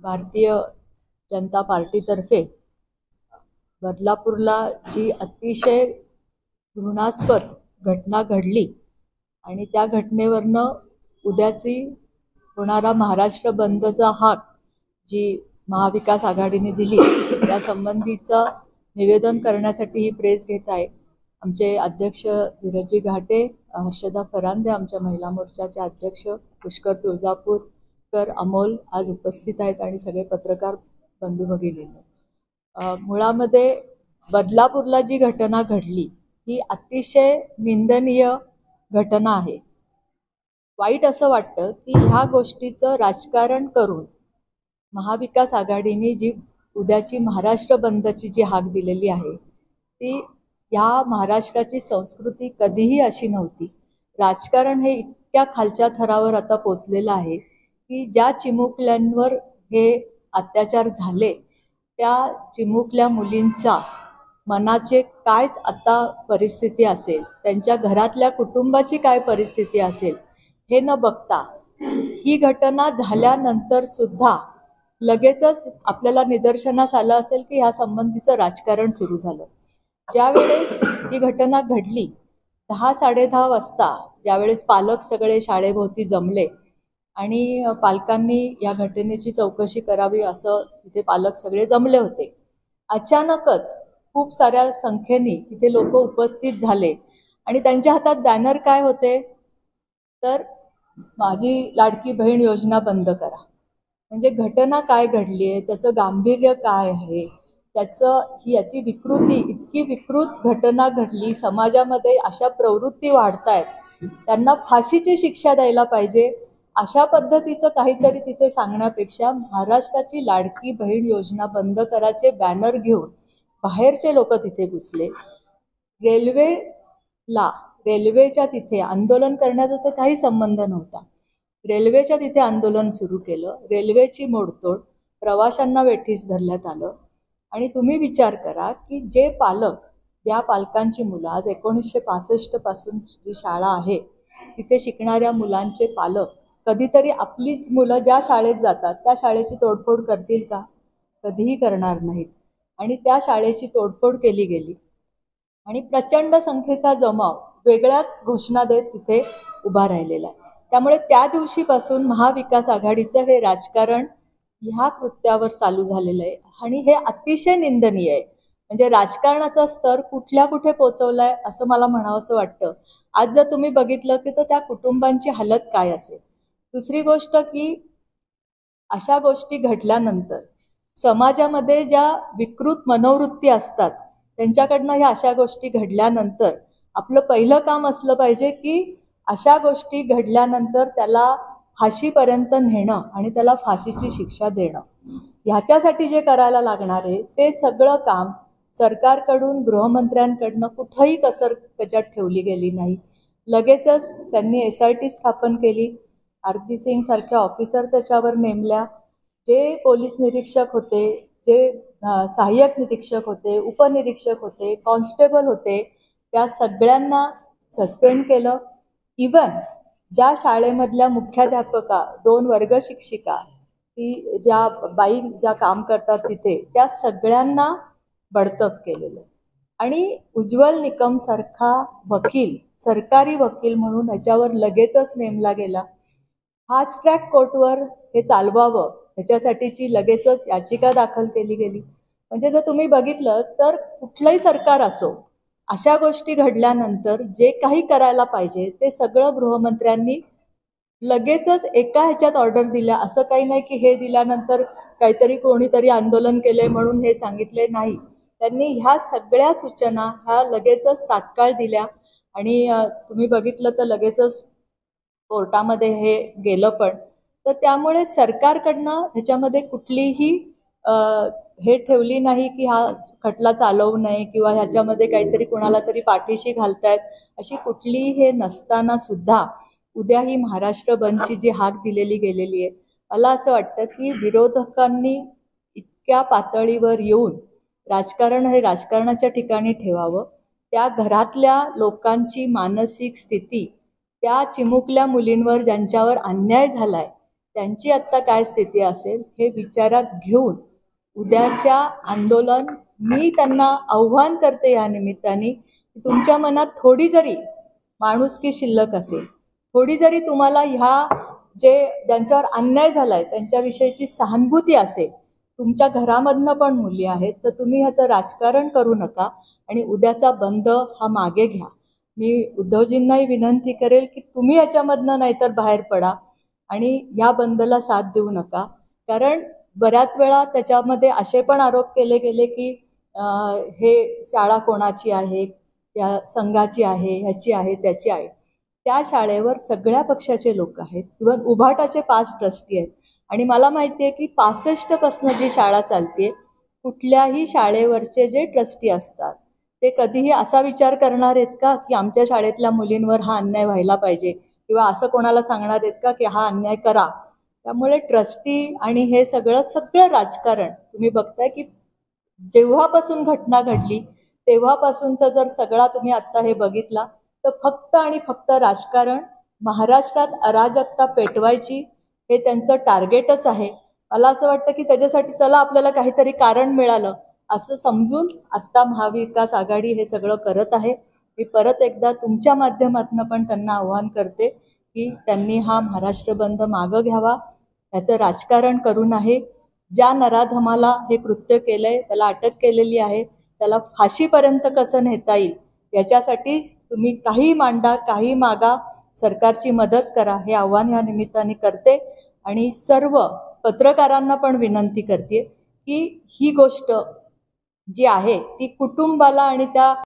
भारतीय जनता पार्टीतर्फे बदलापूरला जी अतिशय घृणास्पद घटना घडली आणि त्या घटनेवरनं उद्याची होणारा महाराष्ट्र बंदचा हाक जी महाविकास आघाडीने दिली त्या संबंधीचं निवेदन करण्यासाठी ही प्रेस घेत आहे. आमचे अध्यक्ष धीरजी घाटे, हर्षदा फरांदे, आमच्या महिला मोर्चाचे अध्यक्ष पुष्कर तुळजापूरकर, अमोल आज उपस्थित आहेत आणि सगळे पत्रकार बंधू भगिनींनो. मुळामध्ये बदलापूरला जी घटना घडली ही अतिशय निंदनीय घटना आहे. वाईट असं वाटतं की ह्या गोष्टीचं राजकारण करून महाविकास आघाडीने जी उद्याची महाराष्ट्र बंदची जी हाक दिलेली आहे ती या महाराष्ट्राची संस्कृती कधीही अशी नव्हती. राजकारण हे इतक्या खालच्या थरावर आता पोचलेलं आहे की ज्या चिमुकल्यांवर हे अत्याचार झाले त्या चिमुकल्या मुलींचा मनाचे काय आता परिस्थिती असेल, त्यांच्या घरातल्या कुटुंबाची काय परिस्थिती असेल हे न बघता ही घटना झाल्यानंतर सुद्धा लगेचच आपल्याला निदर्शनास आलं असेल की ह्या संबंधीचं राजकारण सुरू झालं. ज्यावेळेस ही घटना घडली 10-10:30 वाजता ज्यावेळेस पालक सगळे शाळेभोवती जमले आणि पालकांनी या घटनेची चौकशी करावी असं तिथे पालक सगळे जमले होते, अचानकच खूप साऱ्या संख्येने तिथे लोक उपस्थित झाले आणि त्यांच्या हातात बॅनर काय होते तर माझी लाडकी बहीण योजना बंद करा. म्हणजे घटना काय घडली आहे, त्याचं गांभीर्य काय आहे, याची विकृती, इतकी विकृत घटना घडली, समाजामध्ये अशा प्रवृत्ती वाढतायत, त्यांना फाशीची शिक्षा द्यायला पाहिजे अशा पद्धतीचं काहीतरी तिथे सांगण्यापेक्षा महाराष्ट्राची लाडकी बहीण योजना बंद करायचे बॅनर घेऊन बाहेरचे लोक तिथे घुसले. रेल्वेच्या तिथे आंदोलन करण्याचा तर काही संबंध नव्हता. रेल्वेच्या तिथे आंदोलन सुरू केलं, रेल्वेची मोडतोड, प्रवाशांना वेठीस धरण्यात आलं. आणि तुम्ही विचार करा की जे पालक, ज्या पालकांची मुलं आज 1965 पासून जी शाळा आहे तिथे शिकणाऱ्या मुलांचे पालक कधीतरी आपली मुलं ज्या शाळेत जातात त्या शाळेची तोडफोड करतील का? कधीही करणार नाहीत. आणि त्या शाळेची तोडफोड केली गेली आणि प्रचंड संख्येचा जमाव वेगळ्याच घोषणा देत तिथे उभा राहिलेला आहे. त्यामुळे त्या दिवशीपासून महाविकास आघाडीचं हे राजकारण ह्या कृत्यावर चालू झालेलं आहे आणि हे अतिशय निंदनीय आहे. म्हणजे राजकारणाचा स्तर कुठे पोचवलाय असं मला म्हणावंसं वाटतं. आज जर तुम्ही बघितलं की तर त्या कुटुंबांची हालत काय असेल. दुसरी गोष्ट की अशा गोष्टी घडल्यानंतर समाजामध्ये ज्या विकृत मनोवृत्ती असतात त्यांच्याकडनं ह्या अशा गोष्टी घडल्यानंतर आपलं पहिलं काम असलं पाहिजे की अशा गोष्टी घडल्यानंतर त्याला फाशीपर्यंत नेणं आणि त्याला फाशीची शिक्षा देणं. ह्याच्यासाठी जे करायला लागणार आहे ते सगळं काम सरकारकडून, गृहमंत्र्यांकडनं कुठंही कसर त्याच्यात ठेवली गेली नाही. लगेचच त्यांनी SIT स्थापन केली, आरती सिंग सारख्या ऑफिसर त्याच्यावर नेमल्या, जे पोलीस निरीक्षक होते, जे सहाय्यक निरीक्षक होते, उपनिरीक्षक होते, कॉन्स्टेबल होते, त्या सगळ्यांना सस्पेंड केलं. इवन ज्या शाळेमधल्या मुख्याध्यापका, 2 वर्ग शिक्षिका, ती ज्या काम करतात तिथे त्या सगळ्यांना बडतप केलेलं. आणि उज्ज्वल निकम सारखा वकील, सरकारी वकील म्हणून ह्याच्यावर लगेचच नेमला गेला. फास्ट ट्रॅक कोर्टवर हे चालवावं ह्याच्यासाठीची लगेचच याचिका दाखल केली गेली. म्हणजे जर तुम्ही बघितलं तर कुठलंही सरकार असो, अशा गोष्टी घडल्यानंतर जे काही करायला पाहिजे ते सगळं गृहमंत्र्यांनी लगेचच एका ह्याच्यात ऑर्डर दिल्या. असं काही नाही की हे दिल्यानंतर काहीतरी कोणीतरी आंदोलन केले म्हणून हे सांगितले नाही. त्यांनी ह्या सगळ्या सूचना ह्या लगेचच तात्काळ दिल्या आणि तुम्ही बघितलं तर लगेचच कोर्टामध्ये हे गेलं पण. तर त्यामुळे सरकारकडनं ह्याच्यामध्ये कुठलीही हे ठेवली नाही की हा खटला चालवू नये किंवा ह्याच्यामध्ये काहीतरी कोणाला तरी पाठीशी घालतायत अशी कुठलीही हे नसताना सुद्धा उद्या ही महाराष्ट्र बंदची जी हाक दिलेली गेलेली आहे, मला असं वाटतं की विरोधकांनी इतक्या पातळीवर येऊन राजकारण हे राजकारणाच्या ठिकाणी ठेवावं. त्या घरातल्या लोकांची मानसिक स्थिती, त्या चिमुकल्या मुलींवर ज्यांच्यावर अन्याय झालाय त्यांची आत्ता काय स्थिती असेल हे विचारात घेऊन उद्याच्या आंदोलन मी त्यांना आव्हान करते या निमित्ताने, तुमच्या मनात थोडी जरी माणुसकी शिल्लक असेल, थोडी जरी तुम्हाला ह्या ज्यांच्यावर अन्याय झालाय त्यांच्याविषयीची सहानुभूती असेल, तुमच्या घरामधनं पण मुली आहेत, तर तुम्ही ह्याचं राजकारण करू नका आणि उद्याचा बंद हा मागे घ्या. मी उद्धवजींनाही विनंती करेल की तुम्ही ह्याच्यामधनं नाहीतर बाहेर पडा आणि या बंदला साथ देऊ नका. कारण बऱ्याच वेळा त्याच्यामध्ये असे पण आरोप केले गेले की हे शाळा कोणाची आहे, या संघाची आहे, ह्याची आहे, त्याची आहे. त्या शाळेवर सगळ्या पक्षाचे लोक आहेत, इव्हन उभाटाचे 5 ट्रस्टी आहेत आणि मला माहिती आहे की 65 जी शाळा चालते, कुठल्याही शाळेवरचे जे ट्रस्टी असतात ते कधीही असा विचार करणार आहेत का की आमच्या शाळेतल्या मुलींवर हा अन्याय व्हायला पाहिजे, किंवा असं कोणाला सांगणार आहेत का की हा अन्याय करा. त्यामुळे ट्रस्टी आणि हे सगळं राजकारण तुम्ही बघताय की जेव्हापासून घटना घडली तेव्हापासूनचा जर सगळा तुम्ही आत्ता हे बघितला तर फक्त आणि फक्त राजकारण, महाराष्ट्रात अराजकता पेटवायची हे त्यांचं टार्गेटच आहे. मला असं वाटतं की त्याच्यासाठी चला आपल्याला काहीतरी कारण मिळालं असं समजून आत्ता महाविकास आघाडी हे सगळं करत आहे. मी परत एकदा तुमच्या माध्यमातून पण त्यांना आव्हान करते की त्यांनी हा महाराष्ट्र बंद मागं घ्यावा, त्याचं राजकारण करू नये. ज्या नराधमाला हे कृत्य केलंय त्याला अटक केलेली आहे, त्याला फाशीपर्यंत कसं नेता येईल याच्यासाठी तुम्ही काही मांडा, काही मागा, सरकारची मदत करा, हे आव्हान या निमित्ताने करते. आणि सर्व पत्रकारांना पण विनंती करते की ही गोष्ट जी आहे ती कुटुंबाला आणि त्या